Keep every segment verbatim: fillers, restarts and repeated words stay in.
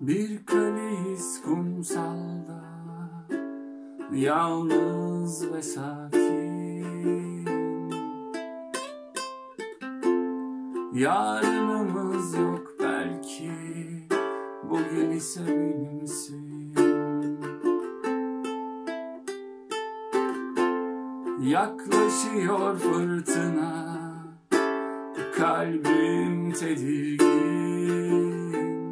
Bir kaleyiz kumsalda, yalnız ve sakin. Yarınımız yok belki, bugün ise benimsin. Yaklaşıyor fırtına, kalbim tedirgin.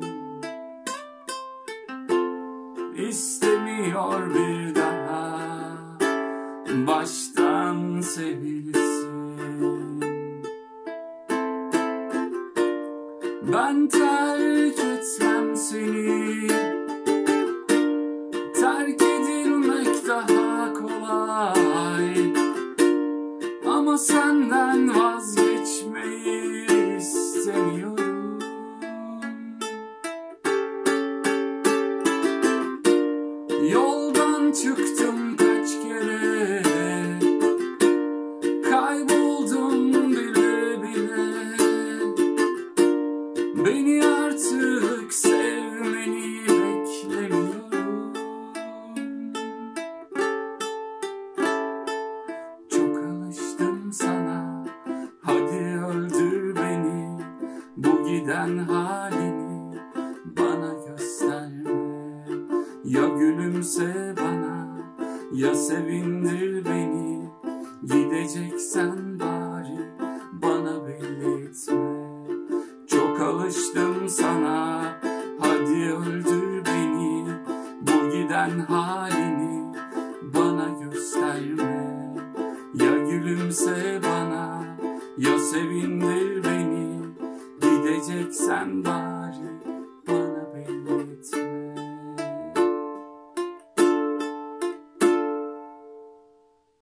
İstemiyor bir daha baştan sevilsin. Ben terk etmem seni, terk edilmek daha kolay. Ama senden vazgeçmeyi istemiyorum. Yoldan çıktım kaç kere, kayboldum bile bile. Beni artık sevmeni beklemiyorum. Çok alıştım sana, hadi öldür beni. Bu giden halini bana gösterme. Ya gülümse bana, ya sevindir beni. Gideceksen bari bana belli etme. Çok alıştım sana, hadi öldür beni. Bu giden halini bana gösterme. Ya gülümse bana, ya sevindir beni. Gideceksen bari